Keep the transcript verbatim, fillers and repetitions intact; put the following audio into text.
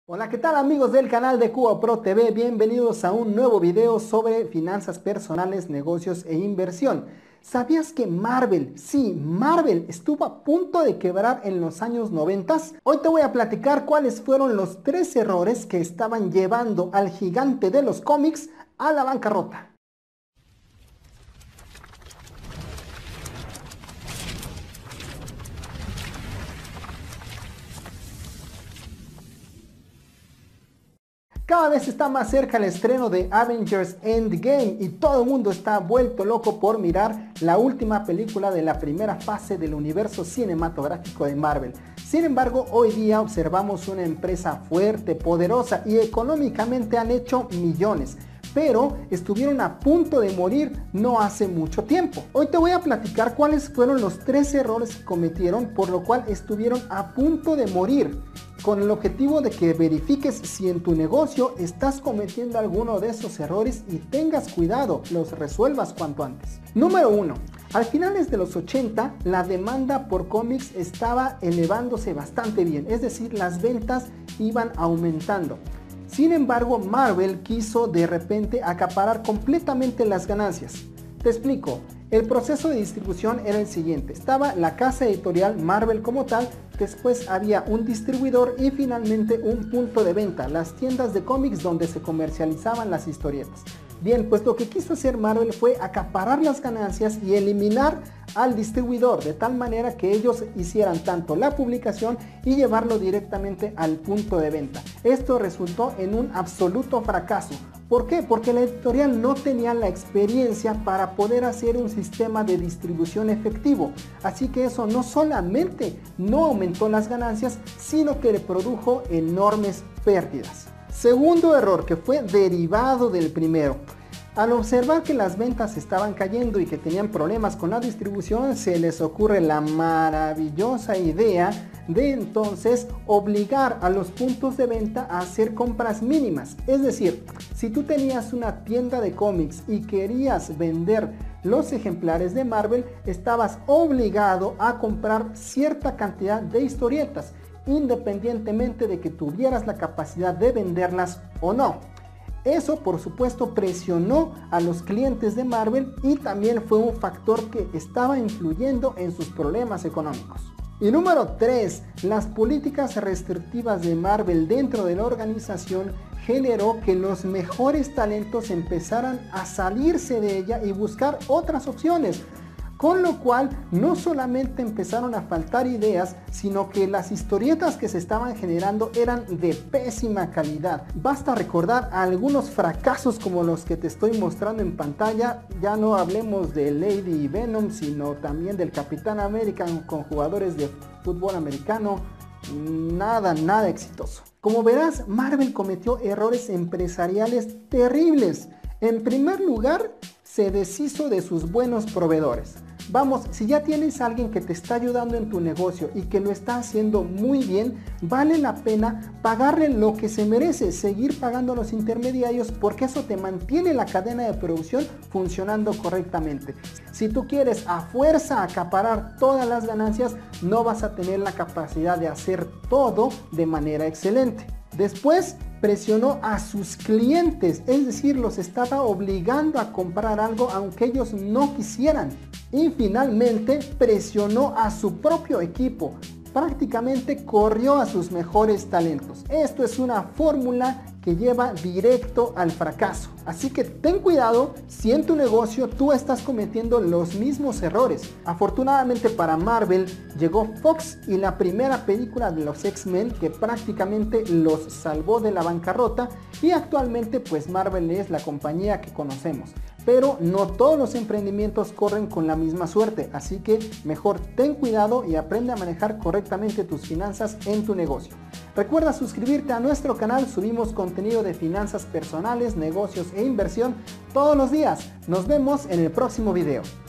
Hola, ¿qué tal amigos del canal de Cuba Pro T V? Bienvenidos a un nuevo video sobre finanzas personales, negocios e inversión. ¿Sabías que Marvel, sí, Marvel estuvo a punto de quebrar en los años noventa? Hoy te voy a platicar cuáles fueron los tres errores que estaban llevando al gigante de los cómics a la bancarrota. Cada vez está más cerca el estreno de Avengers Endgame y todo el mundo está vuelto loco por mirar la última película de la primera fase del universo cinematográfico de Marvel. Sin embargo, hoy día observamos una empresa fuerte, poderosa y económicamente han hecho millones, pero estuvieron a punto de morir no hace mucho tiempo. Hoy te voy a platicar cuáles fueron los tres errores que cometieron, por lo cual estuvieron a punto de morir, con el objetivo de que verifiques si en tu negocio estás cometiendo alguno de esos errores y tengas cuidado, los resuelvas cuanto antes. Número uno. Al finales de los ochenta, la demanda por cómics estaba elevándose bastante bien, es decir, las ventas iban aumentando. Sin embargo, Marvel quiso de repente acaparar completamente las ganancias. Te explico. El proceso de distribución era el siguiente. Estaba la casa editorial Marvel como tal, después había un distribuidor y finalmente un punto de venta, las tiendas de cómics donde se comercializaban las historietas. Bien, pues lo que quiso hacer Marvel fue acaparar las ganancias y eliminar al distribuidor, de tal manera que ellos hicieran tanto la publicación y llevarlo directamente al punto de venta. Esto resultó en un absoluto fracaso. ¿Por qué? Porque la editorial no tenía la experiencia para poder hacer un sistema de distribución efectivo. Así que eso no solamente no aumentó las ganancias, sino que le produjo enormes pérdidas. Segundo error, que fue derivado del primero. Al observar que las ventas estaban cayendo y que tenían problemas con la distribución, se les ocurre la maravillosa idea de entonces obligar a los puntos de venta a hacer compras mínimas. Es decir, si tú tenías una tienda de cómics y querías vender los ejemplares de Marvel, estabas obligado a comprar cierta cantidad de historietas, independientemente de que tuvieras la capacidad de venderlas o no. Eso por supuesto presionó a los clientes de Marvel y también fue un factor que estaba influyendo en sus problemas económicos. Y número tres. Las políticas restrictivas de Marvel dentro de la organización generó que los mejores talentos empezaran a salirse de ella y buscar otras opciones. Con lo cual no solamente empezaron a faltar ideas, sino que las historietas que se estaban generando eran de pésima calidad. Basta recordar algunos fracasos como los que te estoy mostrando en pantalla. Ya no hablemos de Lady y Venom, sino también del Capitán América con jugadores de fútbol americano. Nada, nada exitoso. Como verás, Marvel cometió errores empresariales terribles. En primer lugar, se deshizo de sus buenos proveedores. Vamos, si ya tienes a alguien que te está ayudando en tu negocio y que lo está haciendo muy bien, vale la pena pagarle lo que se merece, seguir pagando a los intermediarios, porque eso te mantiene la cadena de producción funcionando correctamente. Si tú quieres a fuerza acaparar todas las ganancias, no vas a tener la capacidad de hacer todo de manera excelente. Después presionó a sus clientes, es decir, los estaba obligando a comprar algo aunque ellos no quisieran. Y finalmente presionó a su propio equipo, prácticamente corrió a sus mejores talentos. Esto es una fórmula que lleva directo al fracaso. Así que ten cuidado si en tu negocio tú estás cometiendo los mismos errores. Afortunadamente para Marvel llegó Fox y la primera película de los X-Men que prácticamente los salvó de la bancarrota, y actualmente pues Marvel es la compañía que conocemos. Pero no todos los emprendimientos corren con la misma suerte, así que mejor ten cuidado y aprende a manejar correctamente tus finanzas en tu negocio. Recuerda suscribirte a nuestro canal, subimos contenido de finanzas personales, negocios e inversión todos los días. Nos vemos en el próximo video.